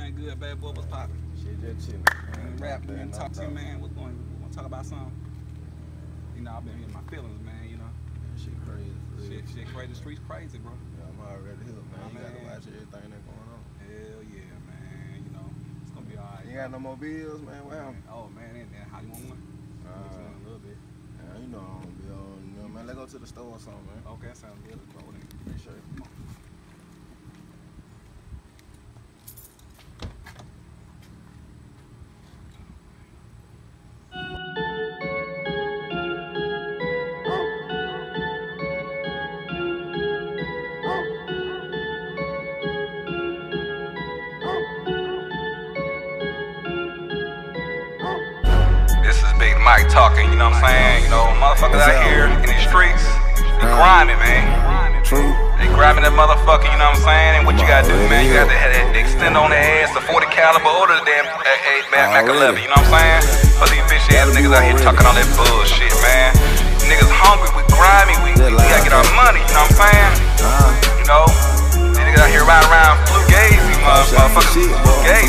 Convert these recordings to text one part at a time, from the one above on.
Everything good, bad boy? What's poppin'? Shit, just chillin'. Rap, man. Talk to you, man. What's going? We gonna talk about something? You know, I've been in my feelings, man. You know. Shit crazy. Shit crazy. The streets crazy, bro. Yeah, I'm already here, man. You gotta watch everything that's going on. Hell yeah, man. You know, it's gonna be alright. You got no more bills, man? What happened? Oh man, and how you want one? A little bit. Yeah, you know I don't be on. You know, man. Let's go to the store or something, man. Okay, that sounds good. Let's roll in. Appreciate it. Come on. This is Big Mike talking, you know what I'm saying? You know, motherfuckers out here in these streets, they grinding, man. True. They grabbing that motherfucker, you know what I'm saying? And what you gotta do, man, you gotta have that extend on their ass, the 40 caliber or the damn Mac 11, you know what I'm saying? For these bitch ass niggas out here talking all that bullshit, man. Niggas hungry, we grimy, we gotta get our money, you know what I'm saying? You know, these niggas out here riding around flu gaze, these motherfuckers flu gaze.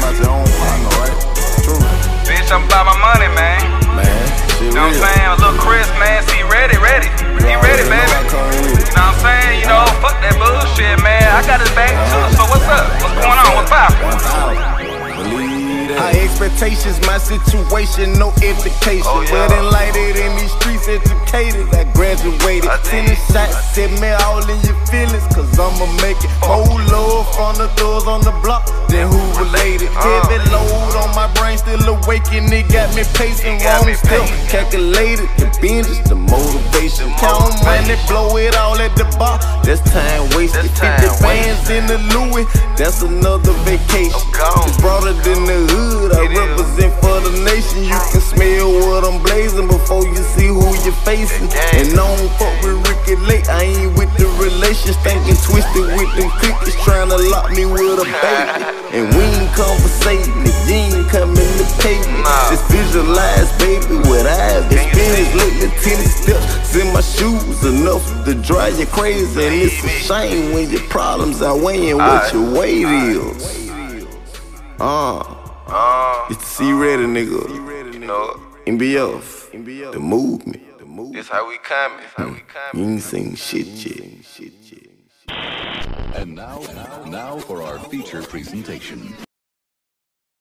Bitch, I'm about my money, man. You know what I'm saying? A little Chris, man. See, ready. He ready, baby. You know what I'm saying? You know, fuck that bullshit, man. I got his back too. So what's up? What's going on? What's poppin'? High expectations, my situation, no education. Well enlightened in these streets, educated. I graduated. 10 shots, set me all in your feelings, cause I'ma make it. More love from the doors on the block than who related. Heavy load on my brain, still awake, and it got me pacing. Wrong still calculated. The binges, the motivation. Count money, blow it all at the bar. That's time wasted. 50 bands in the Louis, that's another vacation. It's broader than the hood, I represent for the nation. You can smell what I'm blazing before you see who you're facing. And I don't fuck with Ricky Lake, I ain't with the relations. Thinking twisted with them cookies, trying to lock me with a baby. And we ain't conversating, if you ain't coming to pay me. Just visualize, baby, what I've experienced lately. 10 steps in my shoes, enough to drive you crazy. And it's a shame when your problems outweighing what your weight is. It's the C Ready, nigga. You know, MBF, the movement. it's how we coming. You ain't seen shit yet. And now for our feature presentation.